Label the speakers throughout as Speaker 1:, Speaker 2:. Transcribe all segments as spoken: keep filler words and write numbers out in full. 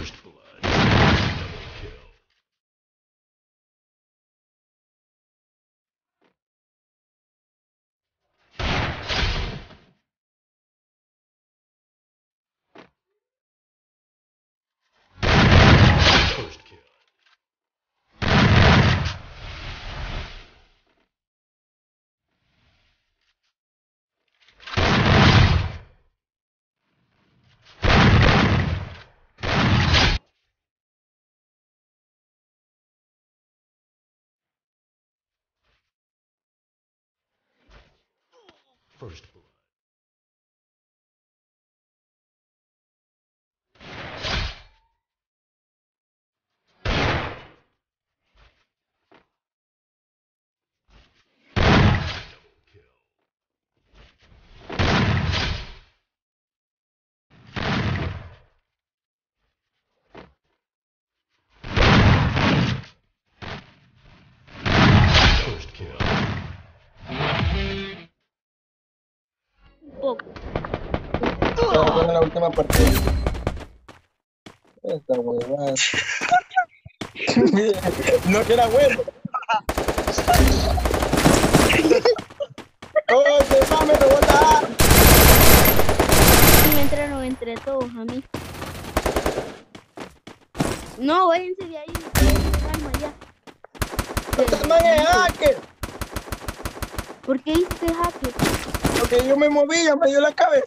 Speaker 1: First blood. Double kill. First kill. First blood. Double kill. First kill.
Speaker 2: Poco.
Speaker 3: Pero en la última partida. Esta huevada. No que era bueno. ¡Oh, se va, me rebota!
Speaker 2: Y me entraron entre todos a mí. No, váyanse de ahí. Calma ya.
Speaker 3: ¡Este man es hacker!
Speaker 2: ¿Por qué hiciste hacker?
Speaker 3: Porque yo me moví, ya me dio la cabeza.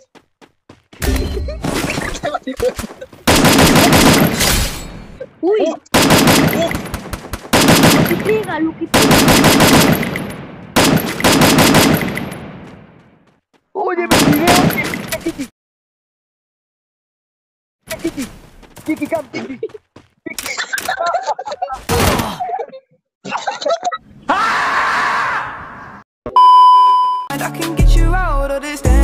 Speaker 2: Uy,
Speaker 3: Uh, uh.
Speaker 2: lo que pega, lo que pega.
Speaker 3: Oye, mi video. Kiki. Kiki. Kiki, cam, Kiki.
Speaker 4: I can get you out of this.